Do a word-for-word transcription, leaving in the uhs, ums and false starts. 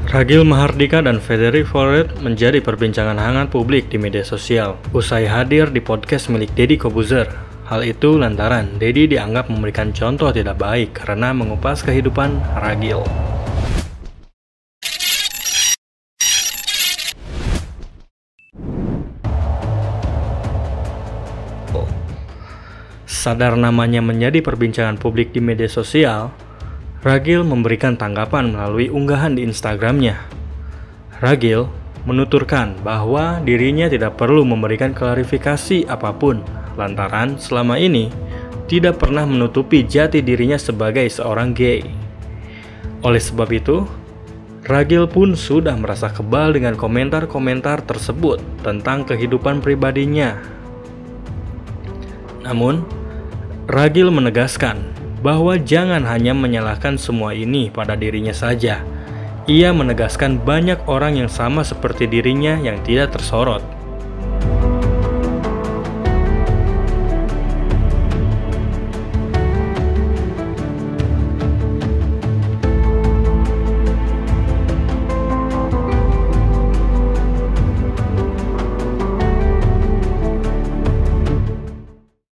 Ragil Mahardika dan Frederick Forret menjadi perbincangan hangat publik di media sosial usai hadir di podcast milik Deddy Corbuzier. Hal itu lantaran Deddy dianggap memberikan contoh tidak baik karena mengupas kehidupan Ragil. Sadar namanya menjadi perbincangan publik di media sosial, Ragil memberikan tanggapan melalui unggahan di Instagramnya. Ragil menuturkan bahwa dirinya tidak perlu memberikan klarifikasi apapun lantaran selama ini tidak pernah menutupi jati dirinya sebagai seorang gay. Oleh sebab itu, Ragil pun sudah merasa kebal dengan komentar-komentar tersebut tentang kehidupan pribadinya. Namun, Ragil menegaskan bahwa jangan hanya menyalahkan semua ini pada dirinya saja. Ia menegaskan banyak orang yang sama seperti dirinya yang tidak tersorot.